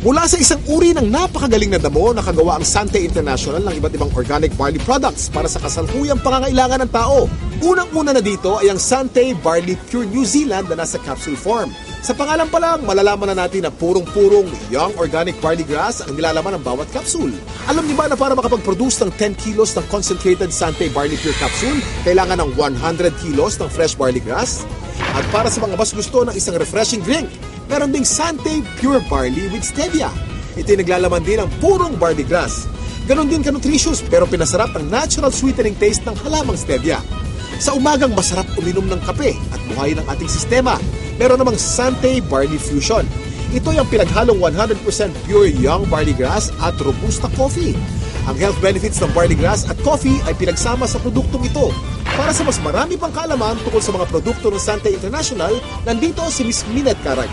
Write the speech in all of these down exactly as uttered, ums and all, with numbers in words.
Mula sa isang uri ng napakagaling na damo, nakagawa ang Sante International ng iba't ibang organic barley products para sa kasalukuyang pangangailangan ng tao. Unang-una na dito ay ang Sante Barley Pure New Zealand na nasa capsule form. Sa pangalan pa lang, malalaman na natin na purong-purong young organic barley grass ang nilalaman ng bawat capsule. Alam niyo ba na para makapag-produce ng ten kilos ng concentrated Sante Barley Pure capsule, kailangan ng one hundred kilos ng fresh barley grass? At para sa mga mas gusto ng isang refreshing drink, meron ding Sante Pure Barley with Stevia. Ito'y naglalaman din ng purong barley grass. Ganon din ka-nutritious pero pinasarap ang natural sweetening taste ng halamang Stevia. Sa umagang masarap uminom ng kape at buhayin ang ating sistema. Meron namang Sante Barley Fusion. Ito yung pinaghalong one hundred percent pure young barley grass at robusta coffee. Ang health benefits ng barley grass at coffee ay pinagsama sa produktong ito. Para sa mas marami pang kaalaman tungkol sa mga produkto ng Sante International, nandito si Miss Minette Carag.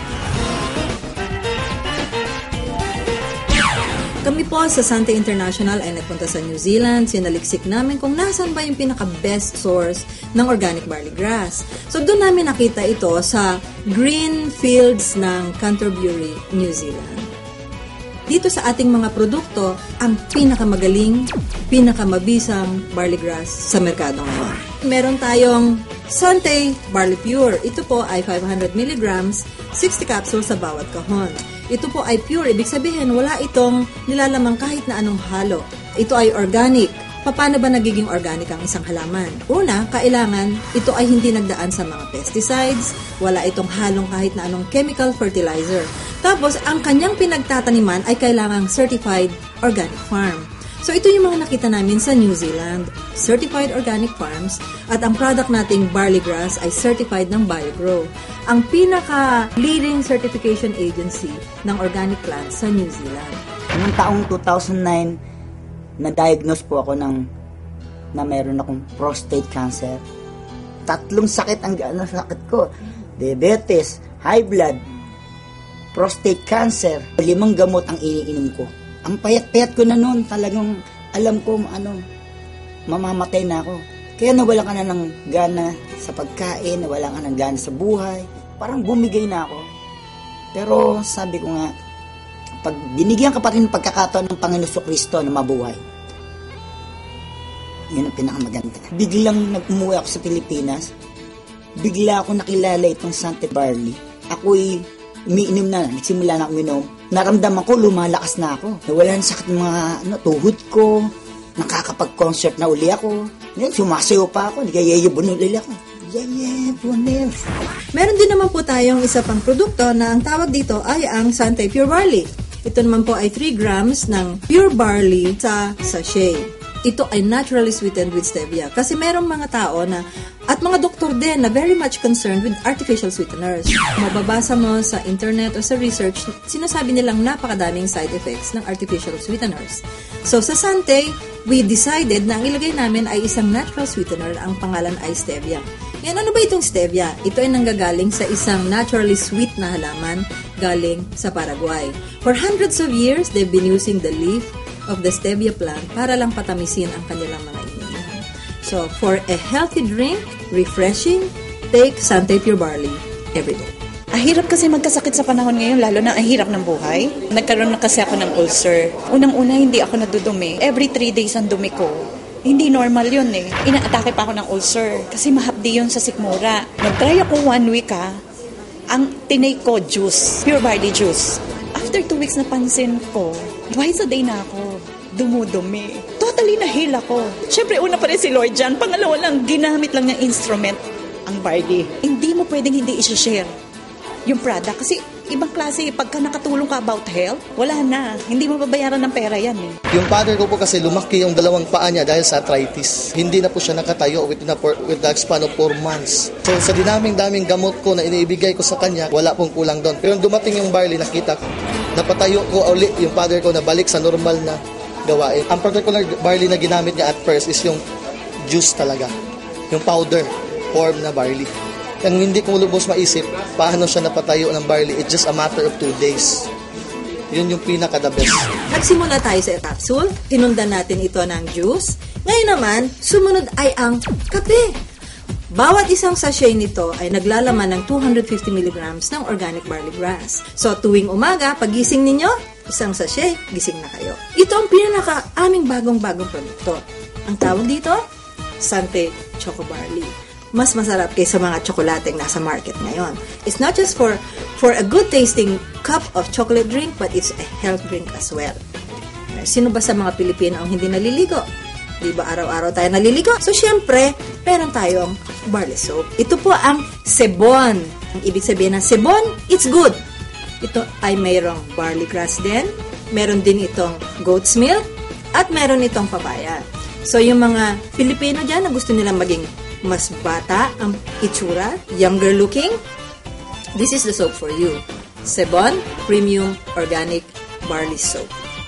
Kami po sa Sante International ay nagpunta sa New Zealand. Sinaliksik namin kung nasan ba yung pinaka-best source ng organic barley grass. So doon namin nakita ito sa green fields ng Canterbury, New Zealand. Dito sa ating mga produkto, ang pinakamagaling, pinakamabisang barley grass sa merkado ngayon. Meron tayong Sante Barley Pure. Ito po ay five hundred milligrams, sixty capsules sa bawat kahon. Ito po ay pure, ibig sabihin wala itong nilalamang kahit na anong halo. Ito ay organic. Paano ba nagiging organic ang isang halaman? Una, kailangan ito ay hindi nagdaan sa mga pesticides, wala itong halong kahit na anong chemical fertilizer. Tapos, ang kanyang pinagtataniman ay kailangang certified organic farm. So, ito yung mga nakita namin sa New Zealand, certified organic farms, at ang product nating barley grass ay certified ng BioGrow, ang pinaka-leading certification agency ng organic plants sa New Zealand. Noong taong two thousand nine, na-diagnose po ako ng, na meron akong prostate cancer. Tatlong sakit ang ano, sakit ko. Diabetes, high blood, prostate cancer. Limang gamot ang iniinom ko. Ang payat-payat ko na noon, talagang alam ko ano, mamamatay na ako. Kaya nawalan ka na ng gana sa pagkain, nawalan ka ng gana sa buhay. Parang bumigay na ako. Pero sabi ko nga, pag binigyan ka pa rin ng pagkakataon ng Panginoon Kristo na mabuhay, yun ang pinakamaganda. Biglang nag-umuwi ako sa Pilipinas, bigla ako nakilala itong Sante Barley. Ako'y umiinom na, nagsimula na uminom. Naramdaman ko, lumalakas na ako. Nawala na sakit ng mga ano, tuhod ko, nakakapag-concert na uli ako. Ngayon, sumasayo pa ako, nagayayabon uli ako. Yayabonil. Meron din naman po tayong isa pang produkto na ang tawag dito ay ang Sante Pure Barley. Ito naman po ay three grams ng pure barley sa sachet. Ito ay naturally sweetened with stevia. Kasi merong mga tao na, at mga doktor din na very much concerned with artificial sweeteners. Mababasa mo sa internet o sa research, sinasabi nilang napakadaming side effects ng artificial sweeteners. So sa Sante, we decided na ang ilagay namin ay isang natural sweetener, ang pangalan ay stevia. Yan, ano ba itong stevia? Ito ay nanggagaling sa isang naturally sweet na halaman galing sa Paraguay. For hundreds of years, they've been using the leaf of the stevia plant para lang patamisin ang kanilang mga iniinom. So, for a healthy drink, refreshing, take Sante Pure Barley every day. Ang hirap kasi magkasakit sa panahon ngayon, lalo na ang hirap ng buhay. Nagkaroon na kasi ako ng ulcer. Unang-una, hindi ako nadudumi. Every three days ang dumi ko. Hindi normal yun eh. Inaatake pa ako ng ulcer kasi mahapdi yun sa sikmura. Nag-try ako one week ha. Ang tinake ko, juice. Pure barley juice. After two weeks napansin ko, twice a day na ako dumudumi. Totally na-heal ako. Siyempre, una pa rin si Lord dyan. Pangalawa lang, ginamit lang ng instrument ang barley. Hindi mo pwedeng hindi i-share yung product. Kasi ibang klase, pagka nakatulong ka about health, wala na. Hindi mo babayaran ng pera yan eh. Yung father ko po kasi lumaki yung dalawang paa niya dahil sa arthritis. Hindi na po siya nakatayo within a, with the span of four months. So sa dinaming-daming gamot ko na iniibigay ko sa kanya, wala pong kulang doon. Pero dumating yung barley, nakita ko, napatayo ko ulit yung father ko na balik sa normal na gawain. Ang particular barley na ginamit niya at first is yung juice talaga. Yung powder form na barley. Ang hindi ko lubos maisip, paano siya napatayo ng barley, it's just a matter of two days. Yun yung pinaka-the best. Nagsimula tayo sa capsule, tinundan natin ito ng juice. Ngayon naman, sumunod ay ang kape. Bawat isang sachet nito ay naglalaman ng two hundred fifty milligrams ng organic barley grass. So tuwing umaga, pagising ninyo, isang sachet, gising na kayo. Ito ang pinaka aming bagong-bagong produkto. Ang tawag dito, Sante Choco Barley. Mas masarap kaysa mga tsokolateng nasa market ngayon. It's not just for for a good tasting cup of chocolate drink, but it's a health drink as well. Sino ba sa mga Pilipino ang hindi naliligo? Di ba araw-araw tayo naliligo? So, syempre, meron tayong barley soap. Ito po ang sebon. Ang ibig sabihin ng sebon, it's good. Ito ay mayroong barley grass din. Meron din itong goat's milk. At meron itong papaya. So, yung mga Pilipino dyan na gusto nilang maging mas bata ang itsura, younger looking, this is the soap for you. Sebon Premium Organic Barley Soap.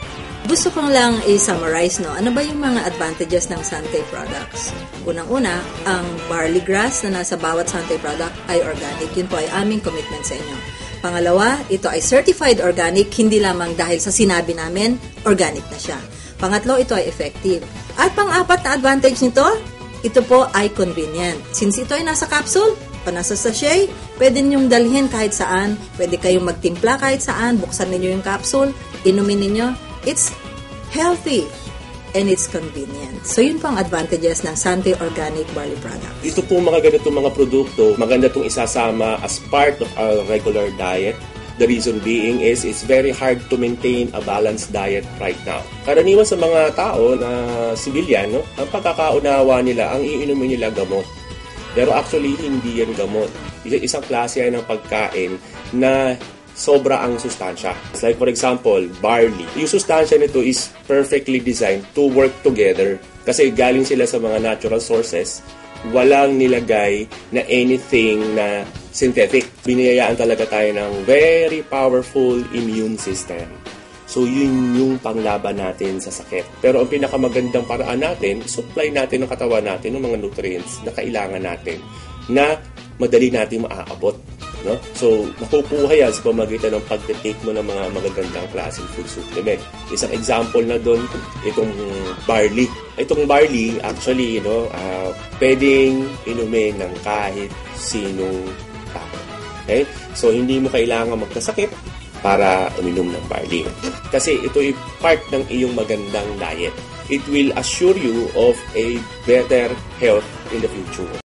Gusto kong lang i-summarize, no? Ano ba yung mga advantages ng Sante products? Unang-una, ang barley grass na nasa bawat Sante product ay organic. Yun po ay aming commitment sa inyo. Pangalawa, ito ay certified organic, hindi lamang dahil sa sinabi namin, organic na siya. Pangatlo, ito ay effective. At pang-apat na advantage nito, ito po ay convenient. Since ito ay nasa capsule o nasa sachet, pwede ninyong dalhin kahit saan. Pwede kayong magtimpla kahit saan. Buksan ninyo yung capsule, inumin ninyo. It's healthy and it's convenient. So yun po ang advantages ng Sante Organic Barley Product. Ito po mga ganitong mga produkto, maganda itong isasama as part of our regular diet. The reason being is it's very hard to maintain a balanced diet right now. Karaniwan sa mga tao na civilian, no, ang pagkakaunawa nila, ang iinumin nila gamot. Pero actually, hindi yan gamot. Isang klase yan ng pagkain na sobra ang sustansya. Like for example, barley. Yung sustansya nito is perfectly designed to work together. Kasi galing sila sa mga natural sources. Walang nilagay na anything na synthetic. Biniyayaan talaga tayo ng very powerful immune system. So, yun yung panglaban natin sa sakit. Pero ang pinakamagandang paraan natin, supply natin ng katawan natin ng mga nutrients na kailangan natin na madali natin maaabot. No? So, makukuha yan sa pamagitan ng pag-take mo ng mga magagandang klaseng food supplement. Isang example na doon, itong barley. Itong barley, actually, you know, uh, pwedeng inumin ng kahit sinong tao. Okay? So, hindi mo kailangan magkasakit para uminom ng barley. Kasi ito ay part ng iyong magandang diet. It will assure you of a better health in the future.